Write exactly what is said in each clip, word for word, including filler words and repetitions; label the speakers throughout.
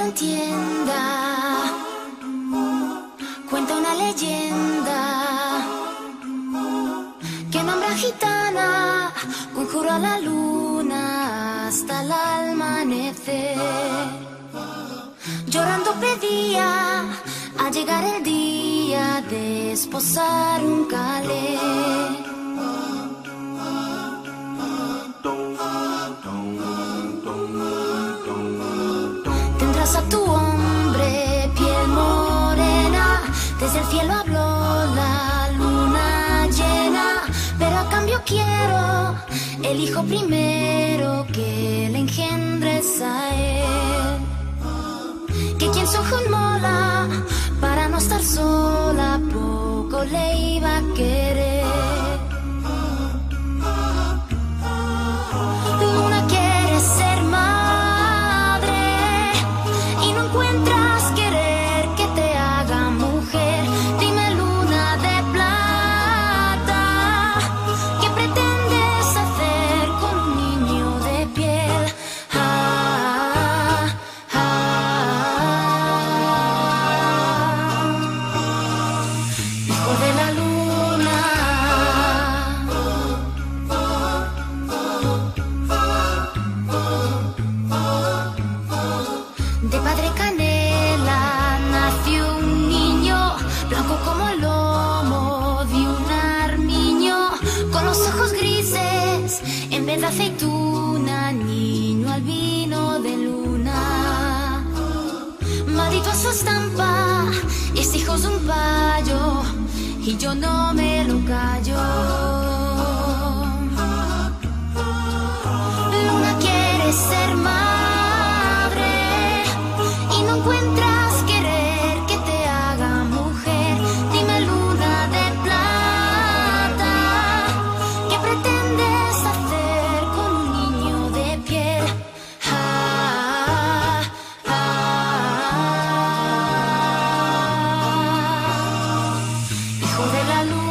Speaker 1: entienda. Cuenta una leyenda que nombra gitana, conjuró a la luna hasta el amanecer. Llorando pedía a llegar el día de esposar un calé. Tendrás a tu hombre piel morena, desde el cielo habló la luna llena, pero a cambio quiero el hijo primero que le engendres a él. Que quien su ojo mola para no estar sola poco le iba a querer. Luna quiere ser madre y no encuentras querer que te haga mujer. Dime, luna de plata, ¿qué pretendes hacer con un niño de piel? Ah, ah, hijo de la luna. De padre canela nació un niño, blanco como el lomo de un armiño, con los ojos grises en vez de aceituna, niño albino de luna. Maldito a su estampa, es hijo de un payo, y yo no me lo callo. Luna quiere ser madre y no encuentras querer que te haga mujer. Dime, luna de plata, ¿qué pretendes hacer con un niño de piel? Ah, ah, hijo de la luna.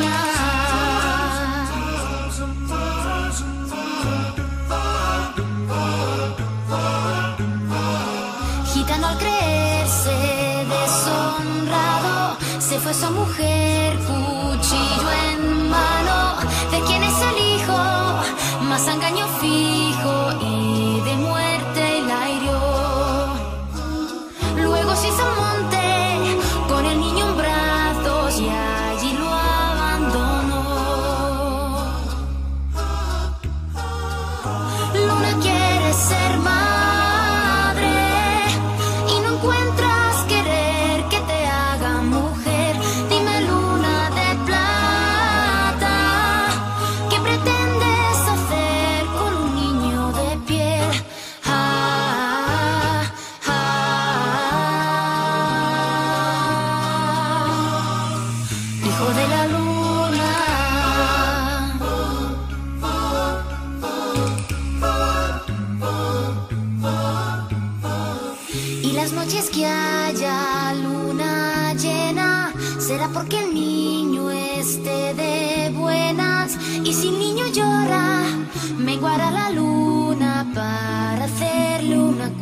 Speaker 1: Gitano al creerse deshonrado, se fue su mujer, cuchillo en mano. ¿De quién es el hijo? Más engaño fijo y de muerte la hirió. Luego se hizo al monte con el niño en brazos y allí lo abandonó. Luna quiere ser madre y no encuentras querer que te haga mujer. Dime, luna de plata, ¿qué pretendes hacer con un niño de piel? Ah, ah, hijo de la luna. Y las noches que haya luna llena, será porque el niño esté de buenas. Y si el niño llora, menguará la luna para hacerle una